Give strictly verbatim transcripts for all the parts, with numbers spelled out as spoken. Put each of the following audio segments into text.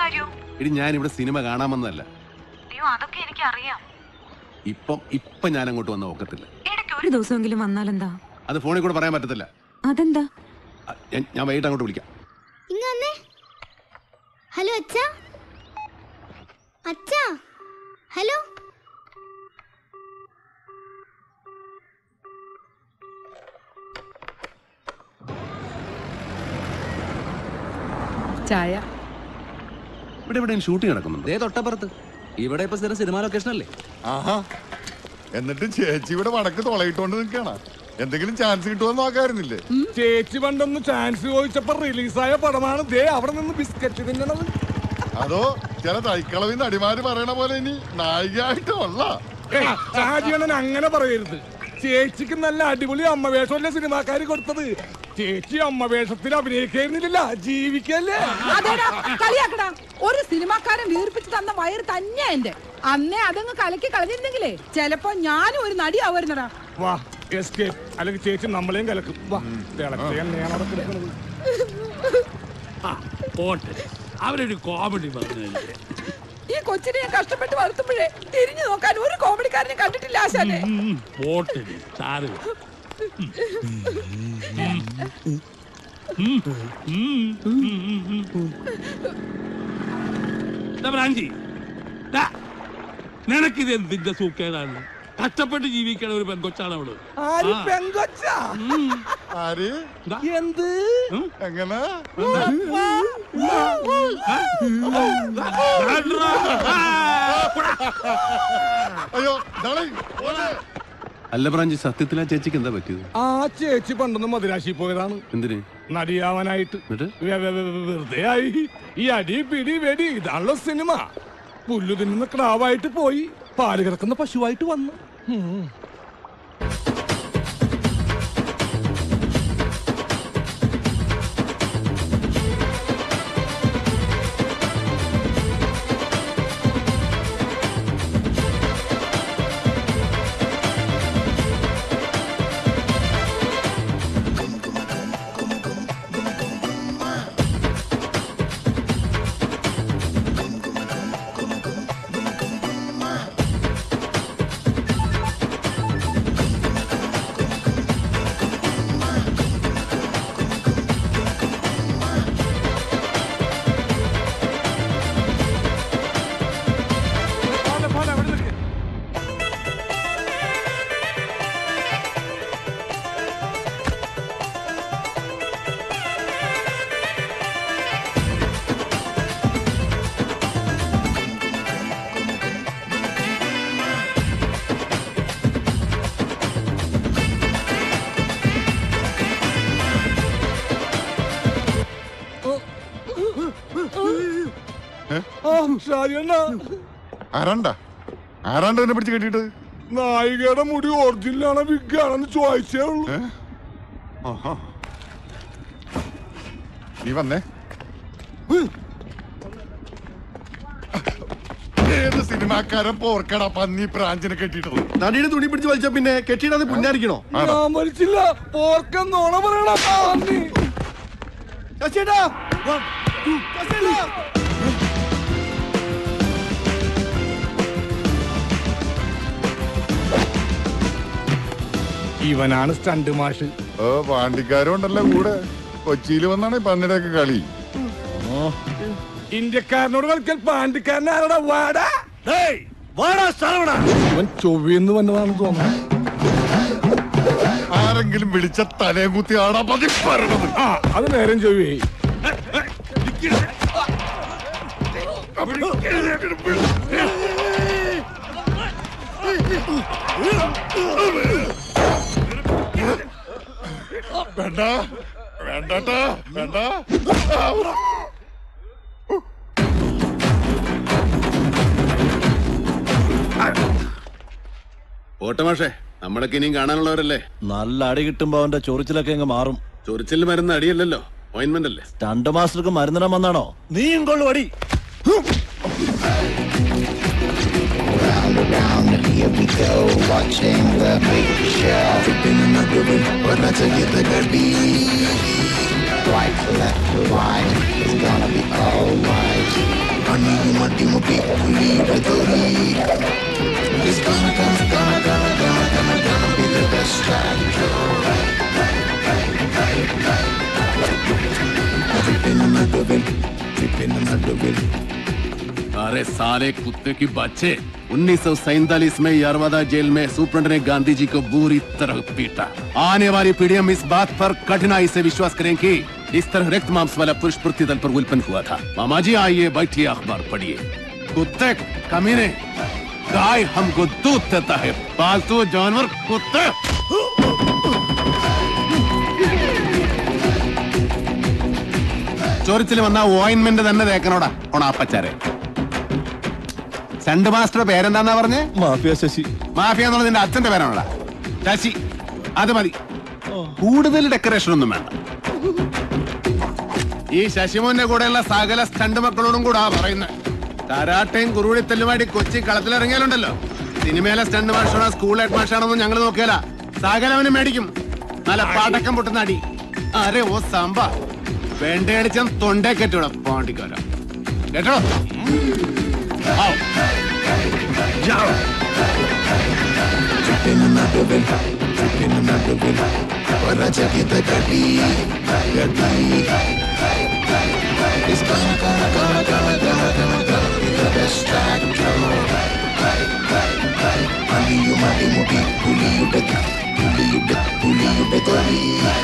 ഇനി ഞാൻ ഇവിടെ സിനിമ കാണാമെന്നല്ല. ഇപ്പം ഇപ്പൊ ഞാൻ അങ്ങോട്ട് വന്ന ഒക്കത്തില്ല. ഒരു ദിവസമെങ്കിലും വന്നാലെന്താ? അത് ഫോണിൽ കൂടെ പറയാൻ പറ്റത്തില്ല. അതെന്താ? ഞാൻ വൈകിട്ട് അങ്ങോട്ട് വിളിക്കാം. ഹലോ അച്ഛാ. അച്ഛാ ഹലോ. ചായ. ഇവിടെ ഇവിടെ ഷൂട്ടിംഗ് നടക്കുന്നുണ്ട്. തൊട്ടപ്പുറത്ത്. ഇവിടെ ഇപ്പൊ സ്ഥിരം സിനിമ ലൊക്കേഷൻ അല്ലേ? ആഹാ. എന്നിട്ട് ചേച്ചി ഇവിടെ വടക്ക് തുളയിട്ടുകൊണ്ട് നിൽക്കണ. എന്തെങ്കിലും ചാൻസ് കിട്ടുമെന്ന് നോക്കാറുന്നില്ലേ? ചേച്ചി പണ്ടൊന്ന് ചാൻസ് ചോദിച്ചപ്പോ റിലീസായ പടമാണ് ദേ അവിടെ നിന്ന് ബിസ്ക്കറ്റ് തിന്നണത്. അതോ ചില തൈക്കളവിൽ നടിമാര് പറയണ പോലെ ഇനി നായികയായിട്ടുള്ള ഷാജിയണ്ണൻ അങ്ങനെ പറയരുത്. ചേച്ചിക്ക് നല്ല അടിപൊളി അമ്മ വേഷമല്ലേ സിനിമാക്കാര് കൊടുത്തത്. ചേച്ചി അമ്മ വേഷത്തിൽ അഭിനയിക്കുന്നില്ല, ജീവിക്കല്ലേ. കളിയാക്കടാ. ഒരു സിനിമാക്കാരൻ വീർപ്പിച്ച് തന്ന വയറ് തന്നെയാ എന്റെ. അന്നേ അതങ്ങ് കലക്കി കളഞ്ഞിരുന്നെങ്കിലേ ചിലപ്പോ ഞാനും ഒരു നടിയാവുന്നടാ. വാ എസ്കേപ്പ്. അല്ലെങ്കിൽ ചേച്ചി നമ്മളെയും കലക്കും. വാ അവരൊരു കോമഡി പറഞ്ഞു. ഈ കൊച്ചിനെ ഞാൻ കഷ്ടപ്പെട്ട് വളർത്തുമ്പോഴേ തിരിഞ്ഞു നോക്കാൻ ഒരു കോമഡിക്കാരനെ കണ്ടിട്ടില്ല ആശാനെ. നിനക്കിത് എന്തിന്റെ സൂക്കേടാണ്? കഷ്ടപ്പെട്ട് ജീവിക്കണ ഒരു പെൺകൊച്ചാണ് അവള്. എന്ത് എങ്ങനെ അയ്യോ അല്ല ബ്രാഞ്ചി, സത്യത്തിൽ ആ ചേച്ചിക്ക് എന്താ പറ്റിയത്? ആ ചേച്ചി പണ്ടൊന്ന് മദിരാശി പോയതാണ്. എന്തിന്? നടിയാവാനായിട്ട്. വെറുതെ ആയി. ഈ അടി പിടി വെടി ഇതാണല്ലോ സിനിമ. പുല്ലു തിന്നുന്ന ക്രാവായിട്ട് പോയി പാല് കിടക്കുന്ന പശുവായിട്ട് വന്നു. ആരാണ്ടാ ആരാണ്ട് എന്നെ പിടിച്ച് കെട്ടിട്ട്? നായികയുടെ മുടി ഒറിജിനലാണോ വിഗാണെന്ന് ചോദിച്ചേ ഉള്ളൂ. നീ വന്നേ. ഏത് സിനിമാക്കാരൻ പോർക്കടാ പന്നി പ്രാഞ്ചിനെ കെട്ടിട്ടത്? നടിയുടെ തുണി പിടിച്ച് വലിച്ച പിന്നെ കെട്ടിയിടാതെ പുന്നാരിക്കണോ? ഞാൻ വലിച്ചില്ല. പോർക്കെന്നോണ പറയണ. ഇവനാണ് സ്റ്റണ്ട് മാഷ്. ഓ പാണ്ടിക്കാരും ഉണ്ടല്ലോ കൂടെ. കൊച്ചിയിൽ വന്നാണ് പന്നിടൊക്കെ കളി. ഇന്ത്യക്കാരനോട് കളിക്കൽ പാണ്ടിക്കാരൻ ആരടാ? വാടാ ഇവൻ ചൊവ്വന്ന് വന്നതാണെന്ന് തോന്നുന്നു. ആരെങ്കിലും വിളിച്ച തലയും കുത്തി ആടാ പതി പറയണത്. ആ അത് നേരം ചൊവ്വേ. വേണ്ട വേണ്ടട്ടാ വേണ്ട. ഓട്ടമാഷേ, നമ്മളൊക്കെ ഇനിയും കാണാനുള്ളവരല്ലേ. നല്ല അടി കിട്ടുമ്പോ അവന്റെ ചൊറിച്ചിലൊക്കെ അങ്ങ് മാറും. ചൊറിച്ചിൽ മരുന്ന് അടിയല്ലല്ലോ, ഓയിന്റ്മെന്റ് അല്ലേ. സ്റ്റണ്ട് മാസ്റ്റർക്ക് മരുന്നിടാൻ വന്നാണോ? നീയും കൊള്ളു അടി. Around and here we go, watching the big show. Flipping in the groove, but let's get the good beat. Right to left to right, it's gonna be alright. Tori. It's gonna, gonna, gonna, gonna, gonna, gonna, gonna be the best time. Dripping in the double, dripping in the double. अरे साले कुत्ते की बच्चे, उन्नीस सौ सैतालीस में Yerawada jail में सुप्रेंट ने गांधी जी को बुरी तरह पीटा। आने वाली पीढ़ियां इस बात पर कठिनाई से विश्वास करें कि इस तरह रक्त मांस वाला पुरुष पृथ्वी तल पर उल्पन्न हुआ था। मामा जी आइए, बैठिए, अखबार पढ़िए। कुत्ते कमीने, गाय हमको दूध देता है, पालतू जानवर कुत्ते। ചോരിച്ചിൽ വന്ന ഓയിൻമെന്റ് തന്നെ തേക്കനോടാ ഓണാപ്പച്ചാരെ. സെന്റ് മാസ്റ്റർ പേരെന്താന്നാ പറഞ്ഞേ? മാഫിയ ശശി. മാഫിയ എന്നുള്ളത് നിന്റെ അച്ഛന്റെ പേരാണോടാ? ശശി, അത് മതി, കൂടുതൽ ഡെക്കറേഷൻ ഒന്നും വേണ്ട. ഈ ശശിമോന്റെ കൂടെയുള്ള സകല സ്റ്റണ്ട് മക്കളോടും കൂടാ പറയുന്നത്. കരാട്ടയും കുറുവിളിത്തല്ലുമായിട്ട് കൊച്ചി കളത്തിലിറങ്ങിയാലുണ്ടല്ലോ, സിനിമയിലെ സ്റ്റണ്ട് മാഷാണോ സ്കൂൾ ഹെഡ് മാഷാണോന്നും ഞങ്ങൾ നോക്കിയാല സകലവനും മേടിക്കും. നല്ല പാടക്കം പൊട്ടുന്ന അടി. അരെ ഓ സാമ്പ വേണ്ടയടിച്ചാൽ തൊണ്ടേ കെട്ടോടാ പാണ്ടിക്കാര, കേട്ടോ? Dripping in the double, dripping in the double. Ora jacketa gadi, gadi. It's gonna, gonna, gonna, gonna, gonna, gonna, gonna be the best time. Mali you, mali muti, puli you bet, puli you bet, puli you bet, Tori.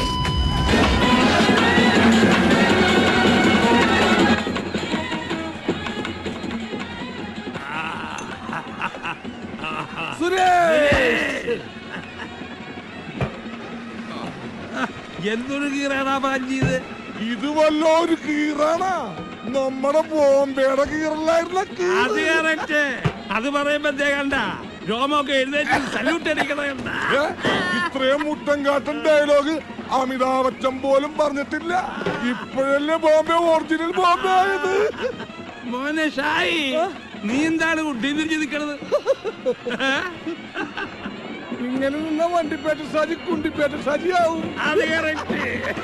എന്തൊരു കീറാണാ പാഞ്ചിയത്? ഇത് വല്ലൊരു കീറാണാ? നമ്മുടെ ബോംബെയുടെ കീറലായിരുന്ന അത് correct. അത് പറയുമ്പോ കണ്ട രോമൊക്കെ എഴുന്നേറ്റ് salute അടിക്കണ. ഇത്രയും മുട്ടം കാട്ടൻ ഡയലോഗ് അമിതാഭ് ബച്ചൻ പോലും പറഞ്ഞിട്ടില്ല. ഇപ്പോഴല്ലേ ബോംബെ ഒറിജിനൽ ബോംബെ ആയത്. മോനെ ഷായി, നീ എന്താണ് കുട്ടി തിരിഞ്ഞ് നിക്കണത്? ഇങ്ങനെ നിന്ന വണ്ടിപ്പേറ്റ സാജി കുണ്ടിപ്പേറ്റ സാജിയാവും. അത് കറക്റ്റ്.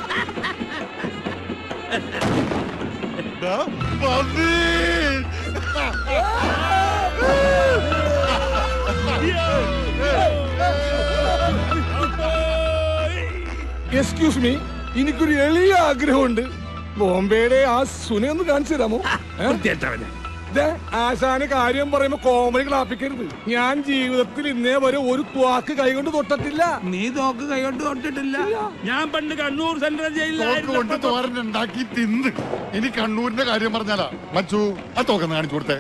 എക്സ്ക്യൂസ് മീ, എനിക്കൊരു എളിയ ആഗ്രഹമുണ്ട്. ബോംബെയുടെ ആ സുനെ ഒന്ന് കാണിച്ചു തരാമോ? ആശാന് കാര്യം പറയുമ്പോ കോമഡി ക്ലാപ്പിക്കരുത്. ഞാൻ ജീവിതത്തിൽ ഇന്നേ വരെ ഒരു ത്വാക്ക് കൈകൊണ്ട് തൊട്ടിട്ടില്ല. നീ തോക്ക് കൈകൊണ്ട് തൊട്ടിട്ടില്ല. ഞാൻ പണ്ട് കണ്ണൂർ സെൻട്രൽ ജയിലിൽ തോരനുണ്ടാക്കി തിന്ന്. ഇനി കണ്ണൂരിന്റെ കാര്യം പറഞ്ഞാലാ മച്ചു ആ തോക്കെന്ന് കാണിച്ചു കൊടുത്തേ.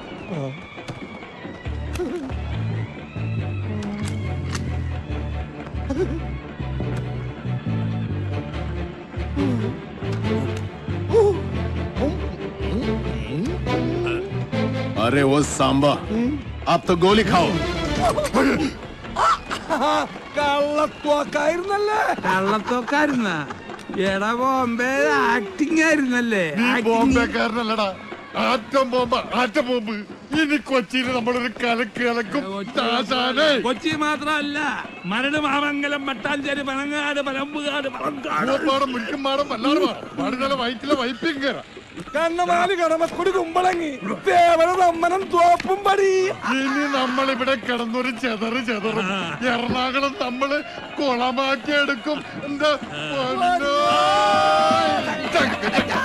अरे वो सांबा, आप तो गोली खाओ. കള്ളത്തോക്കായിരുന്നല്ലേ? കള്ളത്തോക്കായിരുന്ന എടാ, ബോംബെ ആക്ടിങ് ആയിരുന്നല്ലേ? ബോംബെക്കാരനല്ലടാ, ആറ്റം ബോംബ, ആറ്റം ബോംബ്. ഇനി കൊച്ചിയിൽ നമ്മളൊരു കലക്ക് കലക്കും. കൊച്ചി മാത്രമല്ല, മരട്, മാമംഗലം, മട്ടാഞ്ചേരി, പനങ്ങാട്, പനമ്പുകാട്, പാടം, മുരിക്കുംപാടം, വല്ലാറുപാടം, വയറ്റിലെ വൈപ്പിങ് കയറാം. കണ്ണമാലി, കടമക്കുടി, കുമ്പളങ്ങി, തേവര, തമ്മനം, തോപ്പും പടി. ഇനി നമ്മളിവിടെ കിടന്നൊരു ചെതറ് ചെതറും. എറണാകുളം നമ്മള് കുളമാക്കി എടുക്കും. എന്താ